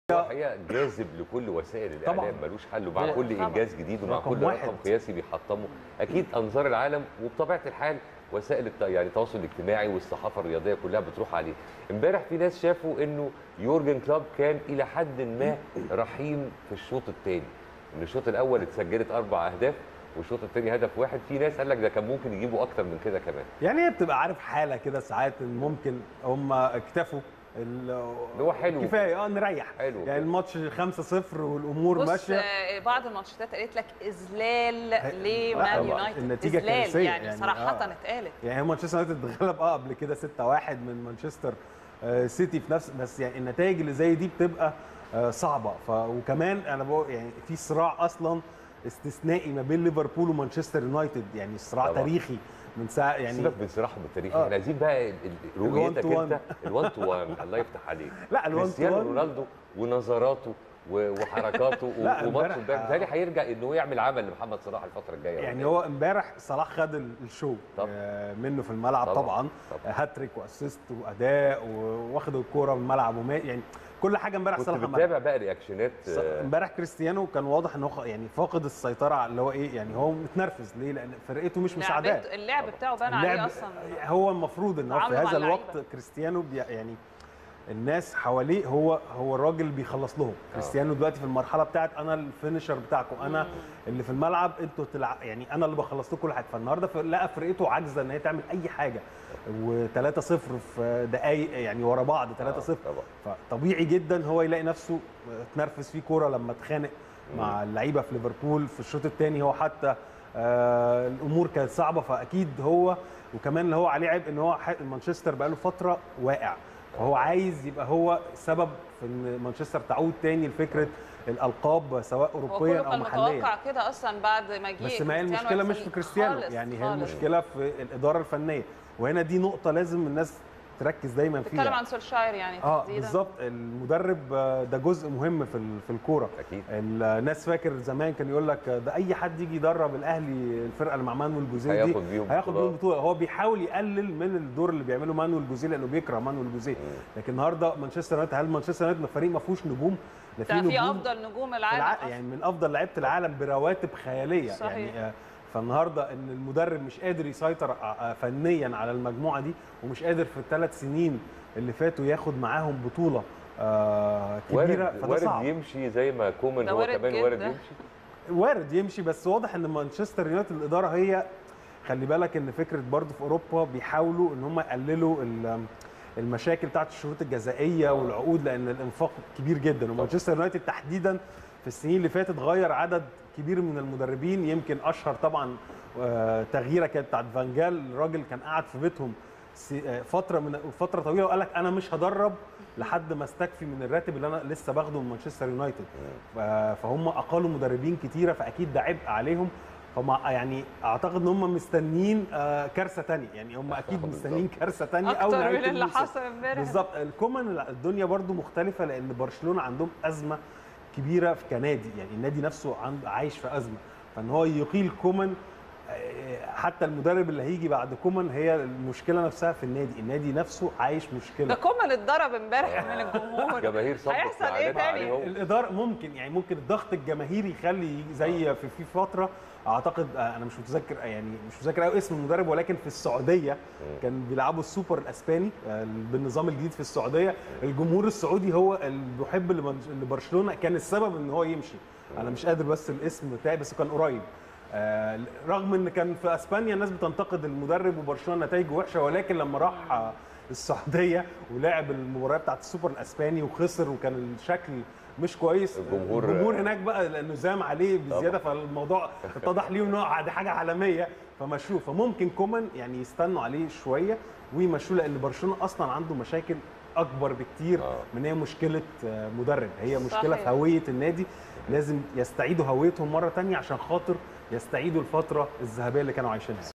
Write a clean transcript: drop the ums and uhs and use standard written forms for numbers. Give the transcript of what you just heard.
هو الحقيقه جاذب لكل وسائل الاعلام، ملوش حل، ومع كل انجاز جديد ومع كل رقم قياسي بيحطمه اكيد انظار العالم، وبطبيعه الحال وسائل يعني التواصل الاجتماعي والصحافه الرياضيه كلها بتروح عليه. امبارح في ناس شافوا انه يورجن كلوب كان الى حد ما رحيم في الشوط الثاني، ان الشوط الاول اتسجلت 4 اهداف والشوط الثاني هدف واحد. في ناس قال لك ده كان ممكن يجيبوا اكتر من كده كمان. يعني هي بتبقى عارف حاله كده ساعات ممكن هم اكتفوا اللي هو حلو كفايه نريح حلو يعني الماتش 5-0 والامور ماشيه. بعض الماتشات قالت لك اذلال لمان يونايتد، النتيجه كارثيه يعني صراحه اتقالت. يعني مانشستر يونايتد اتغلب قبل كده 6-1 من مانشستر سيتي في نفس، بس يعني النتائج اللي زي دي بتبقى صعبه. وكمان انا بقول يعني في صراع اصلا استثنائي ما بين ليفربول ومانشستر يونايتد، يعني صراع تاريخي من ساعه. يعني سيبك من صراحهم التاريخي، احنا عايزين بقى رؤيتك انت ال1 تو 1. الله يفتح عليك. لا كريستيانو رونالدو ونظراته وحركاته وماتشه امبارح بيتهيألي هيرجع انه يعمل عمل لمحمد صلاح الفتره الجايه. يعني هو امبارح صلاح خد الشو منه في الملعب طبعا هاتريك واسيست واداء واخد الكوره من الملعب يعني كل حاجه امبارح صلاح كنت بتتابع بقى رياكشنات امبارح كريستيانو كان واضح ان هو يعني فاقد السيطره على اللي هو ايه، يعني هو متنرفز ليه؟ لان فرقته مش مساعداه. اللعب بتاعه بان عليه اصلا. هو المفروض ان هو في هذا الوقت كريستيانو يعني الناس حواليه هو الراجل اللي بيخلص لهم. كريستيانو دلوقتي في المرحله بتاعت انا الفينيشر بتاعكم، انا اللي في الملعب، انتوا يعني انا اللي بخلص لكم كل حاجه. فالنهارده لقى فرقته عاجزه ان هي تعمل اي حاجه، و3-0 في دقائق يعني ورا بعض 3-0. فطبيعي جدا هو يلاقي نفسه اتنرفز في كوره لما اتخانق مع اللعيبه في ليفربول في الشوط الثاني. هو حتى الامور كانت صعبه، فاكيد هو وكمان اللي هو عليه عيب ان هو مانشستر بقى له فتره واقع، فهو عايز يبقى هو سبب في ان مانشستر تعود تاني لفكره الالقاب سواء اوروبيه او محليه. هو متوقع كده اصلا بعد ما جه، بس ما هي المشكله مش في كريستيانو، يعني هي المشكله في الاداره الفنيه، وهنا دي نقطه لازم الناس تركز دايما فيها. بتتكلم عن سولشاير يعني تحديدا. بالظبط، المدرب ده جزء مهم في الكوره. اكيد الناس فاكر زمان كان يقول لك ده اي حد يجي يدرب الاهلي الفرقه اللي مع مانويل جوزيه دي هياخد بيهم بطوله. هو بيحاول يقلل من الدور اللي بيعمله مانويل جوزيه لانه بيكره مانويل جوزيه. لكن النهارده مانشستر يونايتد، هل مانشستر يونايتد فريق ما فيهوش نجوم؟ ده في افضل نجوم العالم يعني من افضل لعيبه العالم برواتب خياليه. صحيح. يعني فالنهارده ان المدرب مش قادر يسيطر فنيا على المجموعه دي، ومش قادر في ال3 سنين اللي فاتوا ياخد معاهم بطوله كبيره، فده صعب. وارد يمشي زي ما كومان هو كمان وارد يمشي. بس واضح ان مانشستر يونايتد الاداره هي، خلي بالك ان فكره برضه في اوروبا بيحاولوا ان هم يقللوا المشاكل بتاعت الشروط الجزائيه والعقود، لان الانفاق كبير جدا. ومانشستر يونايتد تحديدا في السنين اللي فاتت غير عدد كبير من المدربين. يمكن اشهر طبعا تغييره كانت بتاعت فانجال. الراجل كان قاعد في بيتهم فتره طويله وقال لك انا مش هدرب لحد ما استكفي من الراتب اللي انا لسه باخده من مانشستر يونايتد. فهم اقالوا مدربين كتيره، فاكيد ده عبء عليهم. يعني اعتقد ان هم مستنيين كارثه ثانيه، يعني هم اكيد مستنيين كارثه ثانيه او نهايه من اللي حصل امبارح بالظبط. الكومان الدنيا برضو مختلفه، لان برشلونه عندهم ازمه كبيره في كنادي، يعني النادي نفسه عايش في ازمه. فان هو يقيل كومان، حتى المدرب اللي هيجي بعد كومان، هي المشكله نفسها في النادي نفسه عايش مشكله. ده كومان اتضرب امبارح من الجمهور، الجماهير هيحصل ايه تاني؟ الاداره ممكن الضغط الجماهيري يخلي زي في فتره، اعتقد انا مش متذكر قوي اسم المدرب، ولكن في السعوديه كان بيلعبوا السوبر الاسباني بالنظام الجديد في السعوديه. الجمهور السعودي هو اللي بيحب لبرشلونه، كان السبب ان هو يمشي. انا مش قادر بس الاسم بتاعي، بس كان قريب. رغم ان كان في اسبانيا الناس بتنتقد المدرب وبرشلونه نتائجه وحشه، ولكن لما راح السعوديه ولعب المباراه بتاعت السوبر الاسباني وخسر وكان الشكل مش كويس، الجمهور هناك بقى لانه زام عليه بزياده، فالموضوع اتضح ليه ان هو دي حاجه عالميه فمشوه. فممكن كومان يعني يستنوا عليه شويه ويمشوه، لان برشلونه اصلا عنده مشاكل اكبر بكتير من هي مشكله مدرب، هي مشكله في هويه النادي. لازم يستعيدوا هويتهم مره ثانيه عشان خاطر يستعيدوا الفتره الذهبيه اللي كانوا عايشينها.